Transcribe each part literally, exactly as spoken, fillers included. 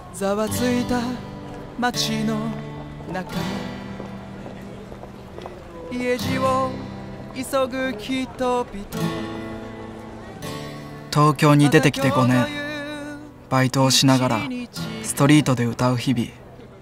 ざわついた街の中、家路を急ぐ人々。東京に出てきてごねん、バイトをしながらストリートで歌う日々。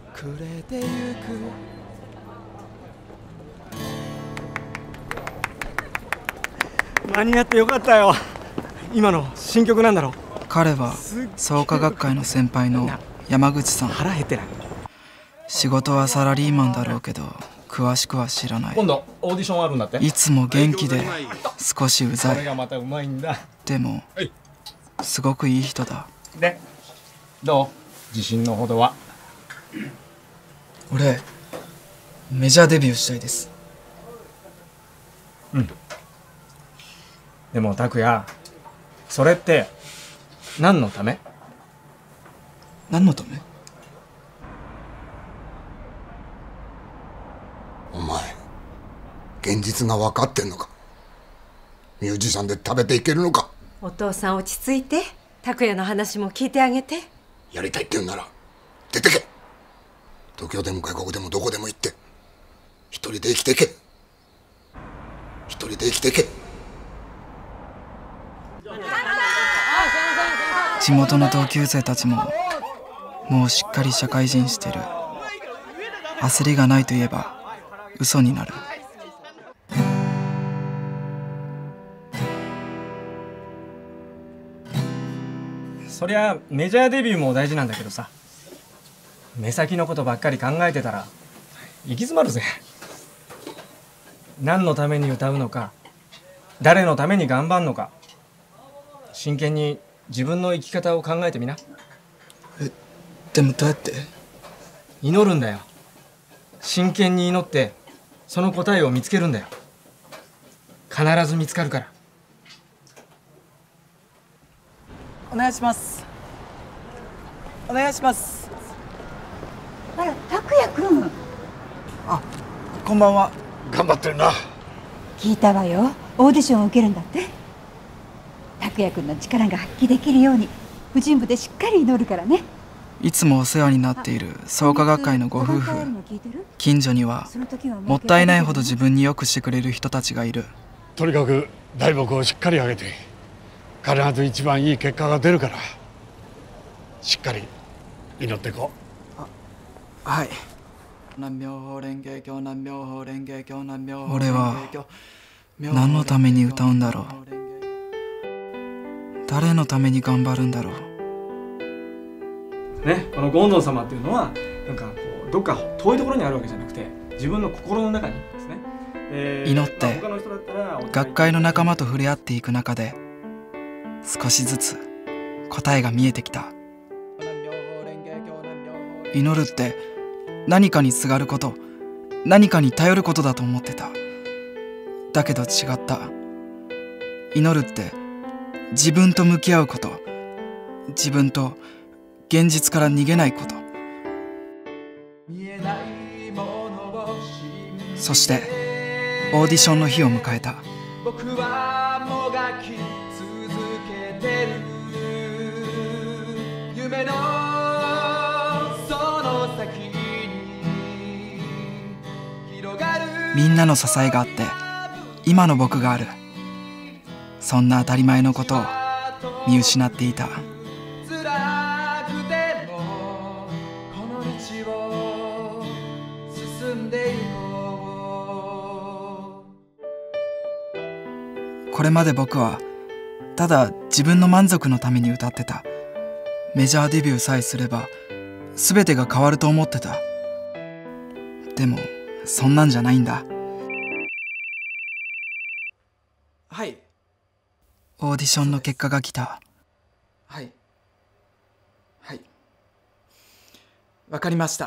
間に合ってよかったよ。今の新曲なんだろ。 彼は創価学会の先輩の山口さん。 腹減ってない。 仕事はサラリーマンだろうけど詳しくは知らない。 今度オーディションあるんだって。 いつも元気で少しうざい。 これがまたうまいんだ。 でもすごくいい人だ。 でどう、自信のほどは？ 俺メジャーデビューしたいです。 うん。でも拓也、それって何のため？ 何のため？ お前現実が分かってんのか？ミュージシャンで食べていけるのか？ お父さん落ち着いて、拓也の話も聞いてあげて。 やりたいって言うなら出てけ。東京でも外国でもどこでも行って一人で生きていけ。一人で生きていけ。 地元の同級生たちももうしっかり社会人してる。焦りがないと言えば嘘になる。 そりゃメジャーデビューも大事なんだけどさ、目先のことばっかり考えてたら行き詰まるぜ。何のために歌うのか、誰のために頑張るのか、真剣に自分の生き方を考えてみな。 え、でもどうやって？ 祈るんだよ。真剣に祈ってその答えを見つけるんだよ。必ず見つかるから。 お願いします。お願いします。 あら、拓也くん。 あ、こんばんは。 頑張ってるな。 聞いたわよ。オーディションを受けるんだって。拓也くんの力が発揮できるように婦人部でしっかり祈るからね。 いつもお世話になっている創価学会のご夫婦。近所にはもったいないほど自分によくしてくれる人たちがいる。 とにかく大木をしっかり上げて必ず一番いい結果が出るからしっかり祈っていこう。 はい。俺は何のために歌うんだろう。誰のために頑張るんだろう。 ね、このゴンドン様っていうのはなんかこうどっか遠いところにあるわけじゃなくて自分の心の中にですね、えー、 祈って学会の仲間と触れ合っていく中で少しずつ答えが見えてきた。祈るって何かにすがること、何かに頼ることだと思ってた。だけど違った。祈るって自分と向き合うこと、自分と現実から逃げないこと。そしてオーディションの日を迎えた。僕はもがき続けてる夢のその先に広がる。みんなの支えがあって今の僕がある。そんな当たり前のことを見失っていた。これまで僕はただ自分の満足のために歌ってた。メジャーデビューさえすれば全てが変わると思ってた。でもそんなんじゃないんだ。はい。オーディションの結果が来た。はいはいわかりました。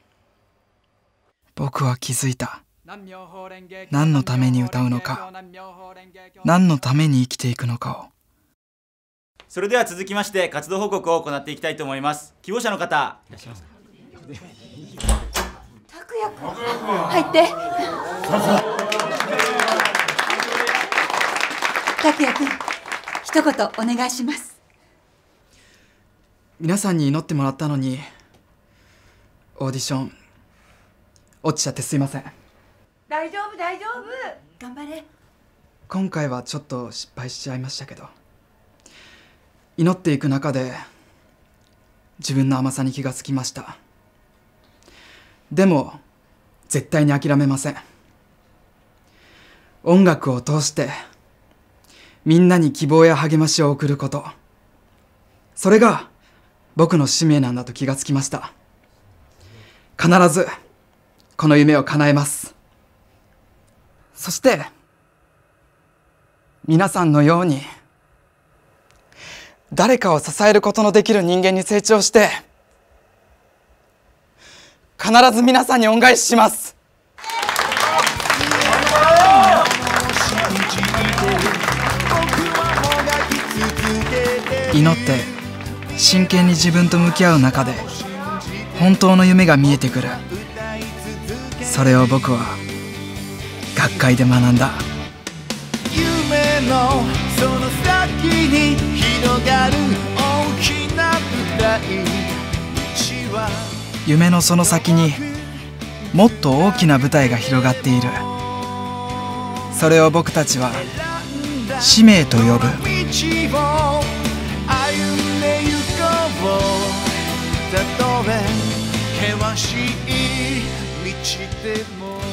僕は気づいた。何のために歌うのか、何のために生きていくのかを。 それでは続きまして活動報告を行っていきたいと思います。希望者の方いらっしゃいますか？ 拓也君入って。拓也君一言お願いします。 皆さんに祈ってもらったのにオーディション落ちちゃってすいません。 大丈夫大丈夫、頑張れ。 今回はちょっと失敗しちゃいましたけど、祈っていく中で自分の甘さに気がつきました。でも絶対に諦めません。音楽を通してみんなに希望や励ましを送ること、それが僕の使命なんだと気がつきました。必ずこの夢を叶えます。そして皆さんのように誰かを支えることのできる人間に成長して、必ず皆さんに恩返しします。祈って真剣に自分と向き合う中で本当の夢が見えてくる。それを僕は学会で学んだ。 夢のその先に広がる大きな舞台、 夢のその先にもっと大きな舞台が広がっている。それを僕たちは使命と呼ぶ。 たとえ険しい道でも